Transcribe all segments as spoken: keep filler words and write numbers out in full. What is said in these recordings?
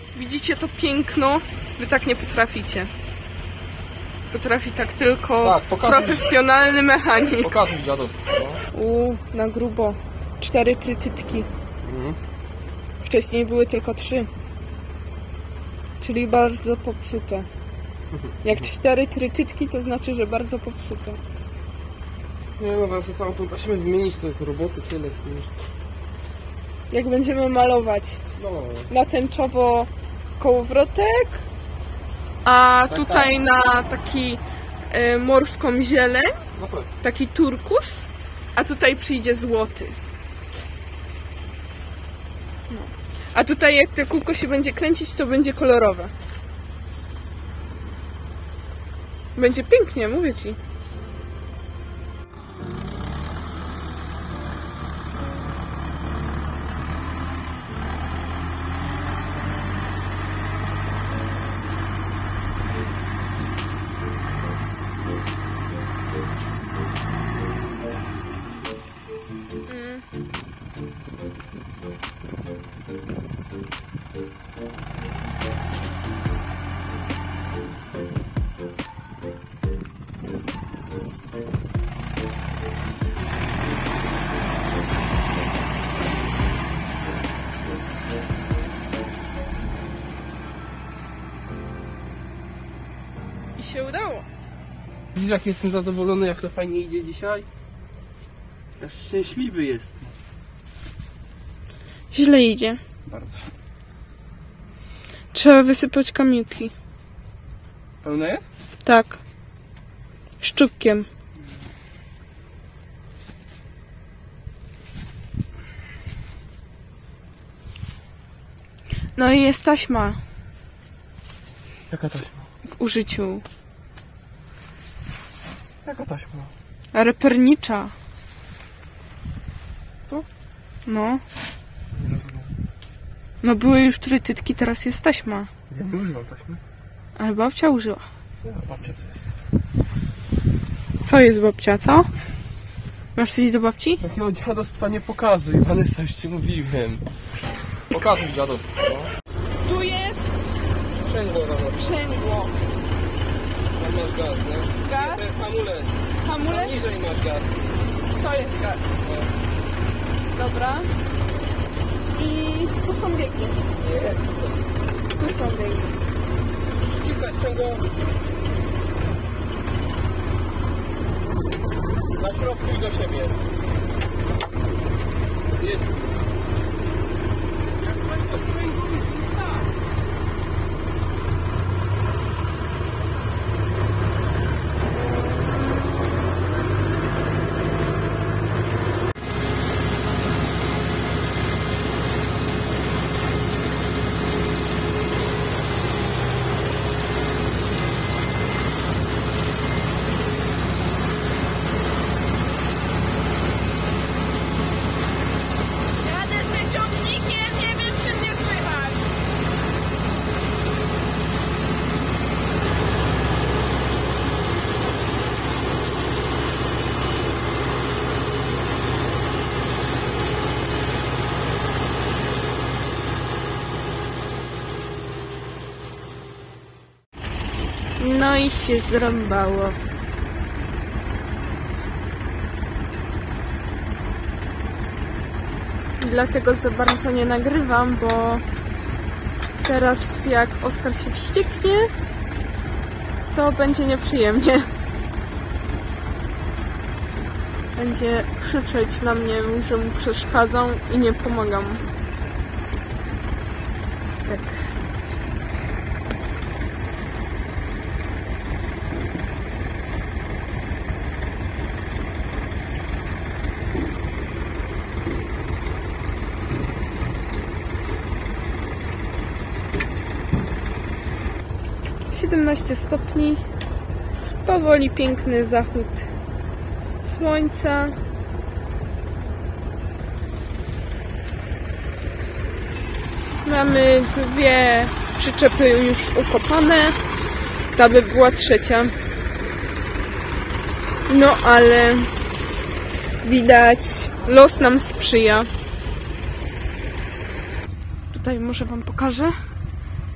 Widzicie to piękno? Wy tak nie potraficie. Potrafi tak tylko tak, pokazuj, profesjonalny mechanik. Pokazuj dziadostwo. No. Uuu, na grubo. Cztery trytytki. Mhm. Wcześniej były tylko trzy. Czyli bardzo popsute. Jak cztery trytytki, to znaczy, że bardzo popsute. Nie no, teraz całą tą taśmę wymienić, to jest roboty tyle z tym. Jak będziemy malować No. na tęczowo kołowrotek, a tak, tutaj tak. na taki y, morską zieleń, No pewnie. taki turkus, a tutaj przyjdzie złoty. No. A tutaj jak te kółko się będzie kręcić, to będzie kolorowe. Będzie pięknie, mówię ci. I się udało. Widzisz, jak jestem zadowolony, jak to fajnie idzie dzisiaj? Ja szczęśliwy jestem. Źle idzie. Bardzo. Trzeba wysypać kamyki. Pełne jest? Tak. Szczupkiem. No i jest taśma Jaka taśma? w użyciu. Jaka taśma? Repernicza. Co? No. No były już trytytki, teraz jest taśma. Ja nie używam taśmy. Ale babcia użyła. Ja, babcia to jest. Co jest babcia, co? Masz coś do babci? Takiego dziadostwa nie pokazuj, Vanessa, już ci mówiłem. Pokazuj dziadostwo. Tu jest Sprzęgło na nas. sprzęgło. Tam masz gaz, nie? Gaz? To jest hamulec. Hamulec? Tam niżej masz gaz. To jest gaz. Dobra. I tu są biegi. Nie, tu są. Tu są biegi. Wciskaj sprzęgło. Na środku i do siebie. Jest. Jak coś to sprzęgło już wystarczy. Jadę z ciągnikiem, nie wiem czy mnie słychać. No i się zrąbało. Dlatego za bardzo nie nagrywam, bo teraz jak Oskar się wścieknie, to będzie nieprzyjemnie. Będzie krzyczeć na mnie, że mu przeszkadzam i nie pomagam. Tak. siedemnaście stopni, powoli piękny zachód słońca. Mamy dwie przyczepy już ukopane, ta by była trzecia. No ale widać, los nam sprzyja. Tutaj może wam pokażę.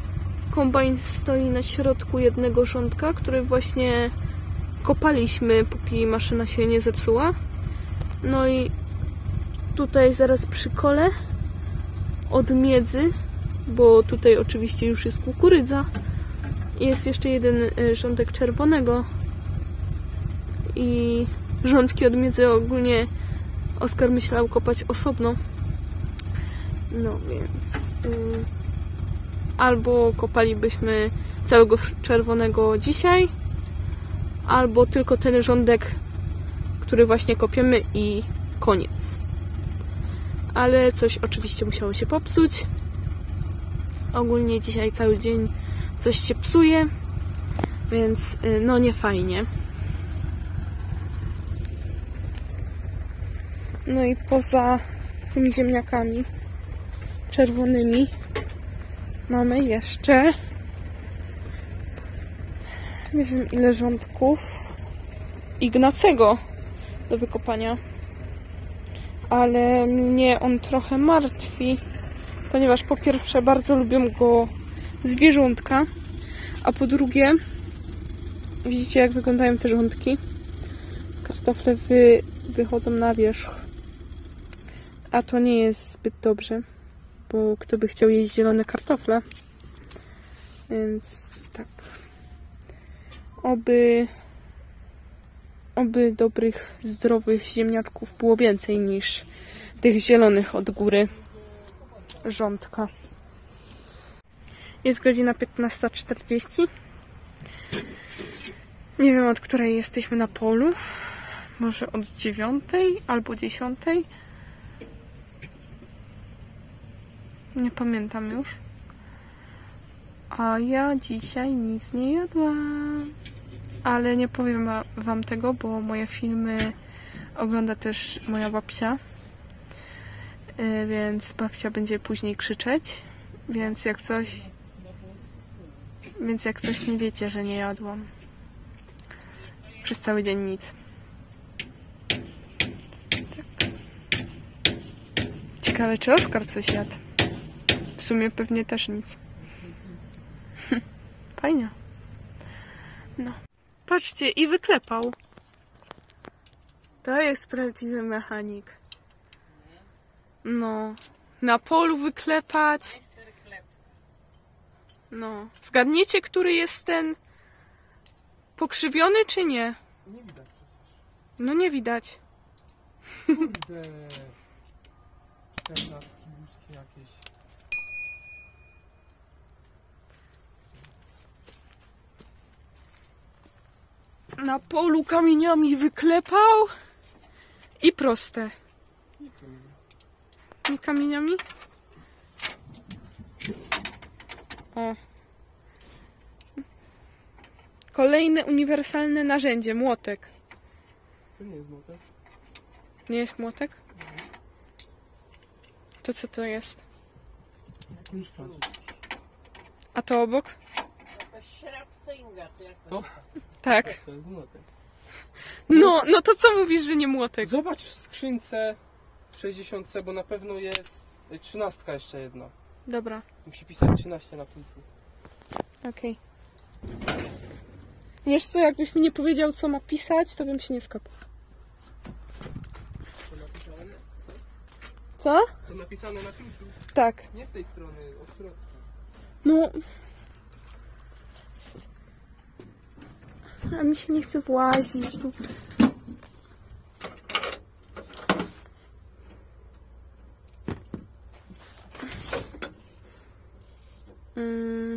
Kombajn stoi na środku jednego rządka, który właśnie kopaliśmy, póki maszyna się nie zepsuła. No i tutaj zaraz przy kole od miedzy, bo tutaj oczywiście już jest kukurydza, jest jeszcze jeden rządek czerwonego i rządki od miedzy ogólnie Oskar myślał kopać osobno. No więc yy, albo kopalibyśmy całego czerwonego dzisiaj, albo tylko ten rządek, który właśnie kopiemy i koniec. Ale coś oczywiście musiało się popsuć. Ogólnie dzisiaj cały dzień coś się psuje, więc yy, no nie fajnie. No i poza tymi ziemniakami czerwonymi mamy jeszcze nie wiem ile rządków Ignacego do wykopania, ale mnie on trochę martwi, ponieważ po pierwsze bardzo lubią go zwierzątka, a po drugie widzicie jak wyglądają te rządki. Kartofle wy, wychodzą na wierzch, a to nie jest zbyt dobrze, bo kto by chciał jeść zielone kartofle. Więc tak. Oby, oby dobrych, zdrowych ziemniaczków było więcej niż tych zielonych od góry rządka. Jest godzina piętnasta czterdzieści. Nie wiem od której jesteśmy na polu. Może od dziewiątej albo dziesiątej. Nie pamiętam już. A ja dzisiaj nic nie jadłam. Ale nie powiem wam tego, bo moje filmy ogląda też moja babcia. Yy, więc babcia będzie później krzyczeć. Więc jak coś... Więc jak coś nie wiecie, że nie jadłam. Przez cały dzień nic. Tak. Ciekawe, czy Oskar coś jadł. W sumie pewnie też nic. Fajnie. No. Patrzcie, i wyklepał. To jest prawdziwy mechanik. No. Na polu wyklepać. No. Zgadniecie, który jest ten pokrzywiony, czy nie? Nie widać przecież. No nie widać. Kurde. czternastki ludzkie jakieś. Na polu kamieniami wyklepał i proste. Nie kamieniami? O. Kolejne uniwersalne narzędzie, młotek. To nie jest młotek. Nie jest młotek? To co to jest? Już patrzę. A to obok? To? Tak. To jest młotek. No, no to co mówisz, że nie młotek? Zobacz w skrzynce w sześćdziesiątce, bo na pewno jest trzynastka jeszcze jedna. Dobra, Musi pisać trzynaście na końcu. okej. Okay. Wiesz co, jakbyś mi nie powiedział, co ma pisać, to bym się nie skapał. Co napisane? Co? Co napisane na kluczu? Tak. Nie z tej strony, od środka. No... A mi się nie chce włazić tu. Mm.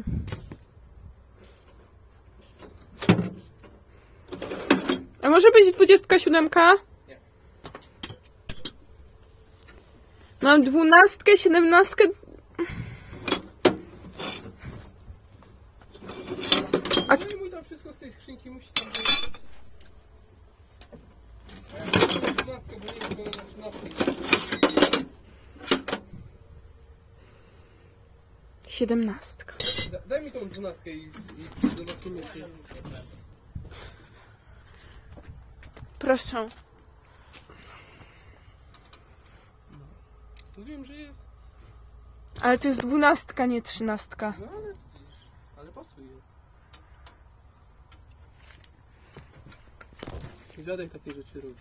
A może być dwudziestka siódemka? Nie. Mam dwunastkę, siedemnastkę. A no i mój tam wszystko z tej skrzynki musi tam być. A ja mam dwunastkę, bo nie wiem, na trzynastkę. Siedemnastka. Da, daj mi tą dwunastkę i, i zobaczymy czy... Proszę. No wiem, że jest. Ale to jest dwunastka, nie trzynastka. No ale widzisz. pasuje. Dziadek takie rzeczy robi.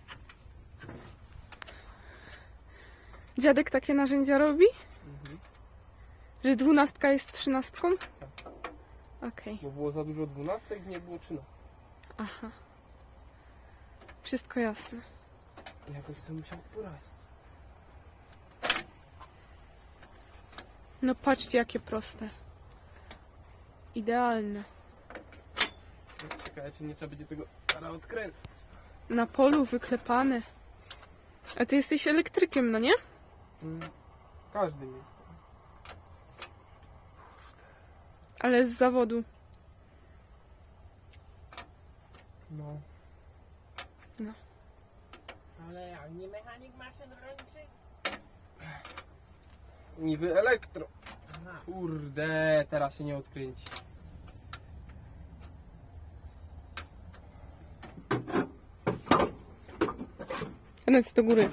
Dziadek takie narzędzia robi? Mhm. Że dwunastka jest trzynastką? Tak. Okej. Okay. Bo było za dużo dwunastek, nie było trzynastek. Aha. Wszystko jasne. Jakoś sobie musiał poradzić. No patrzcie, jakie proste. Idealne. Czekaj, czy nie trzeba będzie tego kara odkręcać. Na polu wyklepane. A ty jesteś elektrykiem, no nie? Hmm. Każdy jest. Ale z zawodu. No. No. Ale jak nie mechanik maszyn rolniczych? Niby elektro. Aha. Kurde, teraz się nie odkręci. Ręce do góry.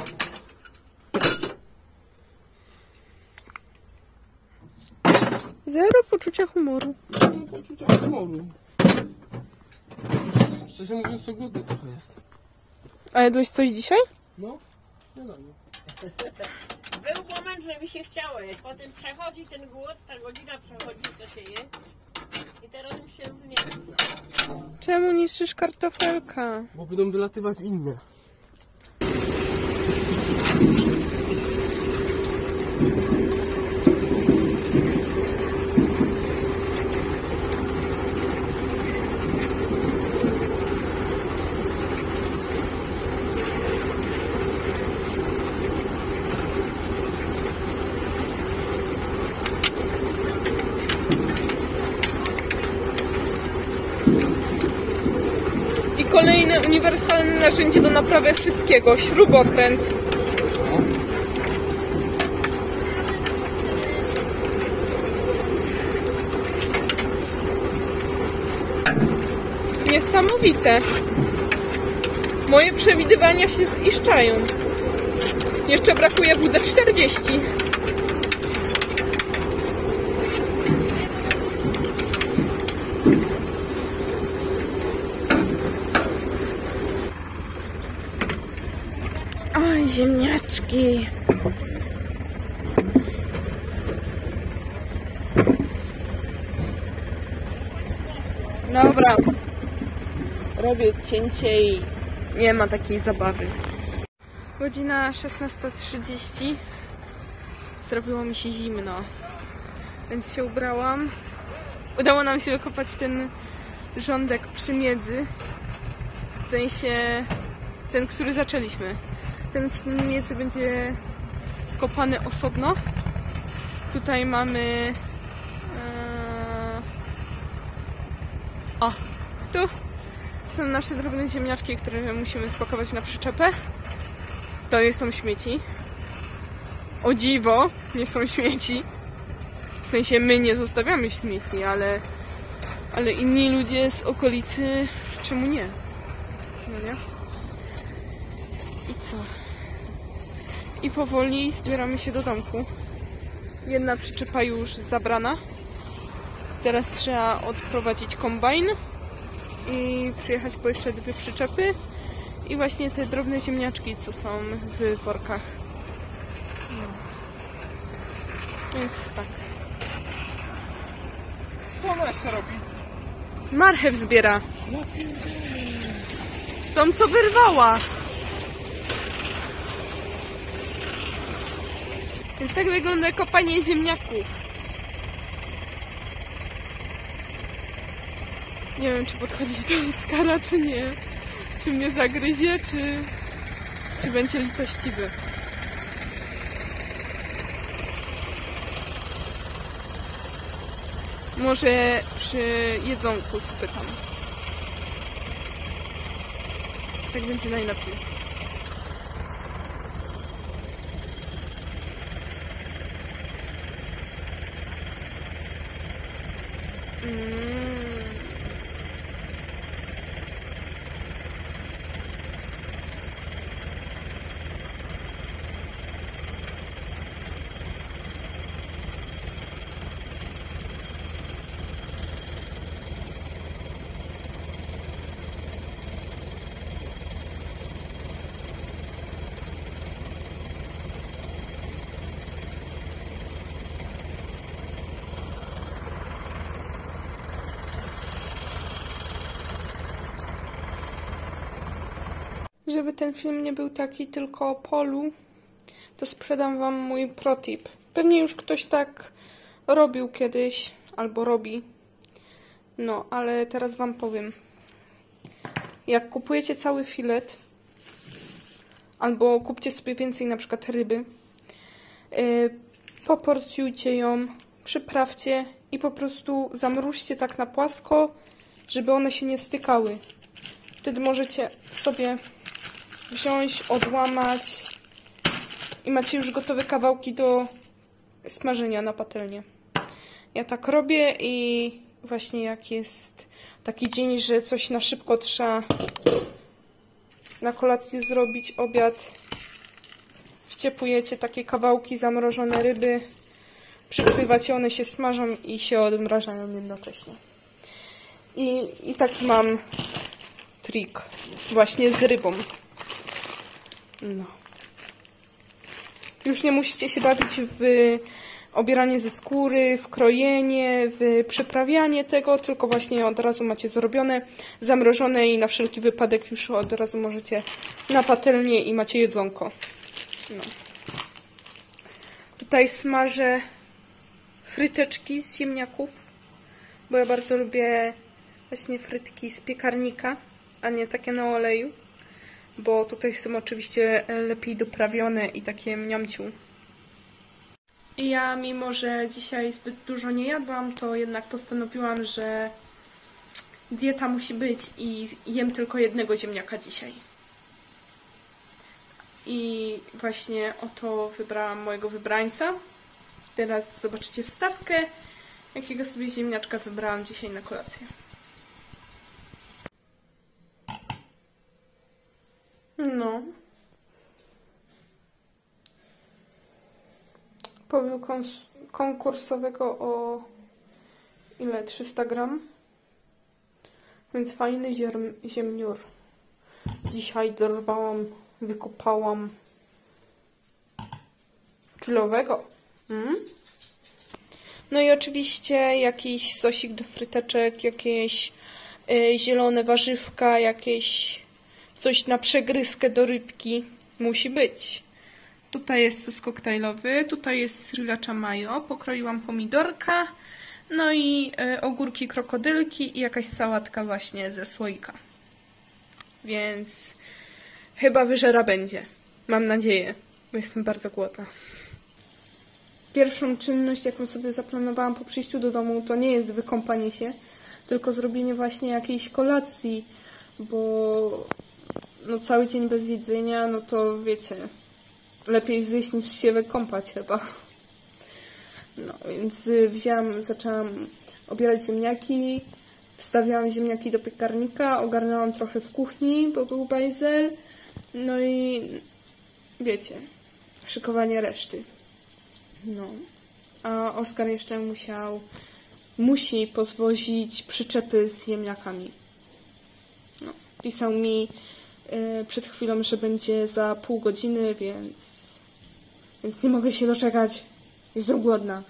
Zero poczucia humoru. No, poczucia humoru. Szczerze mówiąc, to głodny trochę jest. A jadłeś coś dzisiaj? No, wiadomo. Był moment, że mi się chciało jeść. Potem przechodzi ten głód, ta godzina przechodzi, co się je. I teraz mi się już nie chce. Czemu niszczysz kartofelka? Bo będą wylatywać inne. I kolejne uniwersalne narzędzie do naprawy wszystkiego. Śrubokręt. Niesamowite. Moje przewidywania się ziszczają. Jeszcze brakuje W D czterdzieści. Oj, ziemniaczki. Dobra. Robię cięcie i nie ma takiej zabawy. Godzina szesnasta trzydzieści. Zrobiło mi się zimno, więc się ubrałam. Udało nam się wykopać ten rządek przymiedzy. W sensie ten, który zaczęliśmy. Ten przymiedzy będzie kopany osobno. Tutaj mamy... Ee... O, tu są nasze drobne ziemniaczki, które musimy spakować na przyczepę. To nie są śmieci. O dziwo, nie są śmieci. W sensie my nie zostawiamy śmieci, ale, ale inni ludzie z okolicy, czemu nie? No nie? I co? I powoli zbieramy się do domku. Jedna przyczepa już zabrana. Teraz trzeba odprowadzić kombajn i przyjechać po jeszcze dwie przyczepy i właśnie te drobne ziemniaczki, co są w workach. No. Więc tak. Co ona jeszcze robi? Marchew zbiera. Tą, co wyrwała. Więc tak wygląda kopanie ziemniaków. Nie wiem, czy podchodzić do Oskara, czy nie. Czy mnie zagryzie, czy, czy będzie litościwy. Może przy jedzonku spytam. Tak będzie najlepiej. Mm. Żeby ten film nie był taki tylko o polu, to sprzedam wam mój protip. Pewnie już ktoś tak robił kiedyś, albo robi. No, ale teraz wam powiem. Jak kupujecie cały filet, albo kupcie sobie więcej na przykład ryby, yy, poporcjujcie ją, przyprawcie i po prostu zamruźcie tak na płasko, żeby one się nie stykały. Wtedy możecie sobie wziąć, odłamać i macie już gotowe kawałki do smażenia na patelnię. Ja tak robię i właśnie jak jest taki dzień, że coś na szybko trzeba na kolację zrobić, obiad, wciepujecie takie kawałki zamrożone ryby, przykrywacie, one się smażą i się odmrażają jednocześnie. I, i taki mam trik właśnie z rybą. No. Już nie musicie się bawić w obieranie ze skóry, w krojenie, w przyprawianie tego, tylko właśnie od razu macie zrobione, zamrożone i na wszelki wypadek już od razu możecie na patelnię i macie jedzonko. No. Tutaj smażę fryteczki z ziemniaków, bo ja bardzo lubię właśnie frytki z piekarnika, a nie takie na oleju, bo tutaj są oczywiście lepiej doprawione i takie mniamciu. Ja, mimo że dzisiaj zbyt dużo nie jadłam, to jednak postanowiłam, że dieta musi być i jem tylko jednego ziemniaka dzisiaj. I właśnie oto wybrałam mojego wybrańca. Teraz zobaczycie wstawkę, jakiego sobie ziemniaczka wybrałam dzisiaj na kolację. No. Pobił konkursowego o ile? trzysta gram. Więc fajny ziem ziemniur. Dzisiaj dorwałam, wykopałam kilowego. Mm? No i oczywiście jakiś sosik do fryteczek, jakieś y, zielone warzywka, jakieś coś na przegryzkę do rybki. Musi być. Tutaj jest sos koktajlowy, tutaj jest sriracha mayo, pokroiłam pomidorka, no i y, ogórki krokodylki i jakaś sałatka właśnie ze słoika. Więc chyba wyżera będzie. Mam nadzieję, bo jestem bardzo głodna. Pierwszą czynność, jaką sobie zaplanowałam po przyjściu do domu, to nie jest wykąpanie się, tylko zrobienie właśnie jakiejś kolacji, bo no cały dzień bez jedzenia, no to wiecie, lepiej zjeść niż się wykąpać chyba. No więc wzięłam, zaczęłam obierać ziemniaki, wstawiałam ziemniaki do piekarnika, ogarnęłam trochę w kuchni, bo był bajzel, no i wiecie, szykowanie reszty. No, a Oskar jeszcze musiał, musi pozwozić przyczepy z ziemniakami. No, pisał mi y, przed chwilą, że będzie za pół godziny, więc, więc nie mogę się doczekać. Jestem głodna.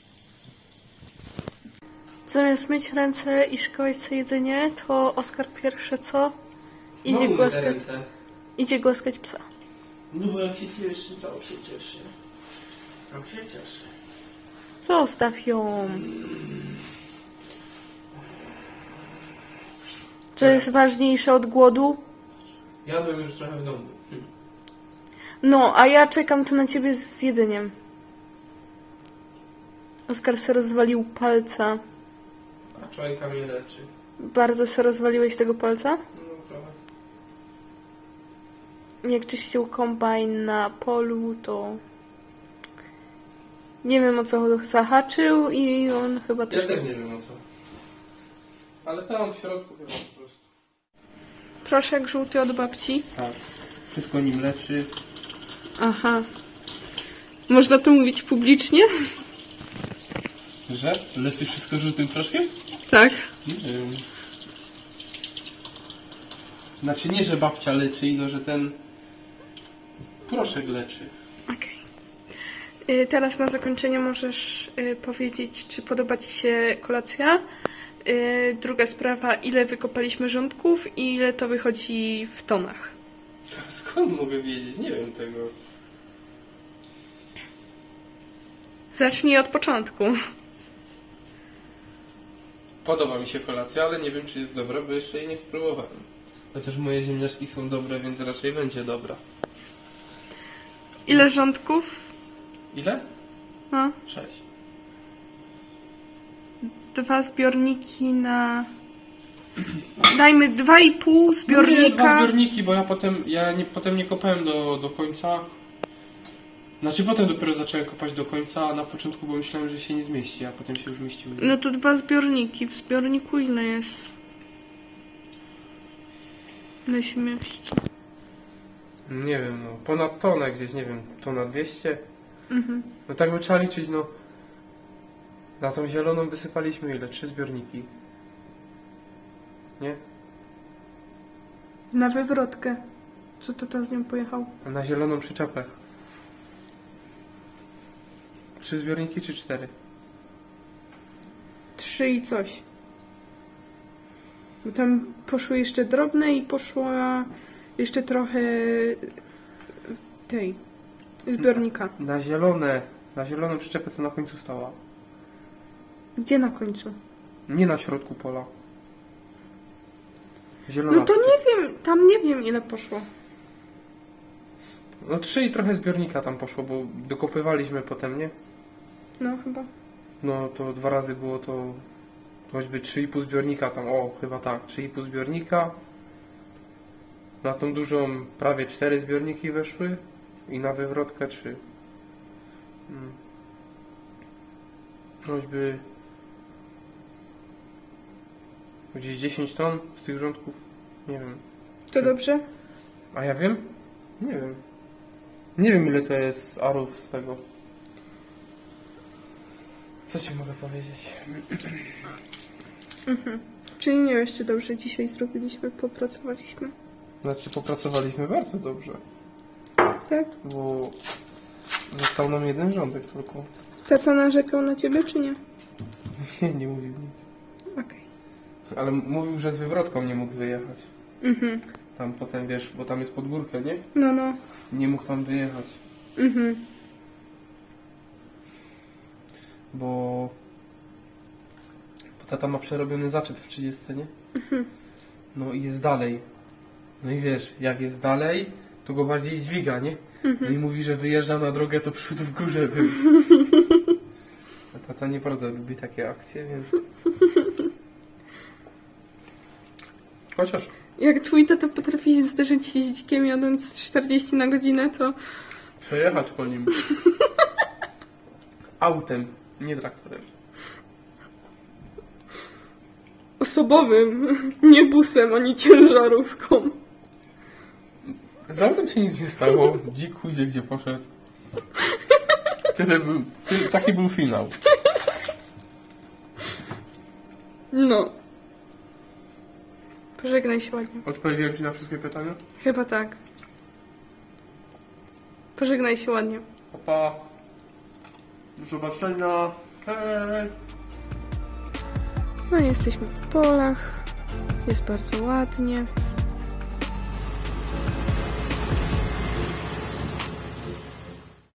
Zamiast myć ręce i szykować sobie jedzenie, to Oskar pierwsze co? Idzie Mam głaskać, ręce. idzie głaskać psa. No bo jak się cieszy, to się cieszy. Tak się cieszy. Zostaw ją. Co jest ważniejsze od głodu? Jadłem już trochę w domu. No, a ja czekam tu na ciebie z jedzeniem. Oskar se rozwalił palca. A człowieka mnie leczy. Bardzo se rozwaliłeś tego palca? No trochę. Jak czyścił kombajn na polu, to nie wiem o co zahaczył i on chyba też... Ja też nie wiem o co. Ale tam w środku chyba po prostu. Proszek żółty od babci. Tak. Wszystko nim leczy. Aha. Można to mówić publicznie? Że? Leczy wszystko żółtym proszkiem? Tak. Nie wiem. Znaczy nie, że babcia leczy, no że ten proszek leczy. Okej. Okay. Teraz na zakończenie możesz y, powiedzieć, czy podoba ci się kolacja. Y, druga sprawa, ile wykopaliśmy rządków i ile to wychodzi w tonach. Skąd mogę wiedzieć? Nie wiem tego. Zacznij od początku. Podoba mi się kolacja, ale nie wiem, czy jest dobra, bo jeszcze jej nie spróbowałem. Chociaż moje ziemniaczki są dobre, więc raczej będzie dobra. Ile rządków? Ile? No. Sześć. Dwa zbiorniki na... Dajmy dwa i pół zbiornika. Nie, dwa zbiorniki, bo ja potem, ja nie, potem nie kopałem do, do końca. Znaczy potem dopiero zacząłem kopać do końca, a na początku bo myślałem, że się nie zmieści, a potem się już mieściło. No to dwa zbiorniki. W zbiorniku ile jest? Ile się mieści? Nie wiem, no ponad tonę gdzieś, nie wiem, tona dwieście. Mhm. No tak by trzeba liczyć, no. Na tą zieloną wysypaliśmy ile? Trzy zbiorniki. Nie? Na wywrotkę. Co to ta z nią pojechał? A na zieloną przyczepę. Trzy zbiorniki czy cztery? Trzy i coś. Bo tam poszły jeszcze drobne i poszła jeszcze trochę tej zbiornika. Na zielone, na zieloną przyczepę, co na końcu stała. Gdzie na końcu? Nie na środku pola. Zielona. No to nie wiem, tam nie wiem ile poszło. No trzy i trochę zbiornika tam poszło, bo dokopywaliśmy potem, nie? No chyba. No to dwa razy było to choćby trzy i pół zbiornika tam, o chyba tak, trzy i pół zbiornika. Na tą dużą prawie cztery zbiorniki weszły i na wywrotkę trzy. Hmm. Choćby gdzieś dziesięć ton z tych rządków. Nie wiem. To dobrze? A ja wiem? Nie wiem. Nie wiem ile to jest arów z tego. Co ci mogę powiedzieć? Mhm. Czyli nie wiesz, czy dobrze dzisiaj zrobiliśmy, popracowaliśmy. Znaczy popracowaliśmy bardzo dobrze. Tak? Bo został nam jeden rządek tylko. Tata narzekał na ciebie, czy nie? Nie, nie mówił nic. Okej. Okay. Ale mówił, że z wywrotką nie mógł wyjechać. Mhm. Tam potem, wiesz, bo tam jest pod górkę, nie? No, no. Nie mógł tam wyjechać. Mhm. Bo... bo tata ma przerobiony zaczep w trzydziestce, nie? Mhm. No i jest dalej. No i wiesz, jak jest dalej, to go bardziej dźwiga, nie? Mhm. No i mówi, że wyjeżdża na drogę, to przód w górze był. A tata nie bardzo lubi takie akcje, więc... Chociaż... Jak twój tata potrafi zderzyć się z dzikiem jadąc czterdzieści na godzinę, to... Przejechać po nim. Autem, nie traktorem. Osobowym, nie busem, ani ciężarówką. Z autem się nic nie stało. Dzik chuj wie, gdzie poszedł. Tyle był, tyle, taki był finał. No. Pożegnaj się ładnie. Odpowiedziałem ci na wszystkie pytania? Chyba tak. Pożegnaj się ładnie. Pa, pa. Do zobaczenia. Hej. No i jesteśmy w polach. Jest bardzo ładnie.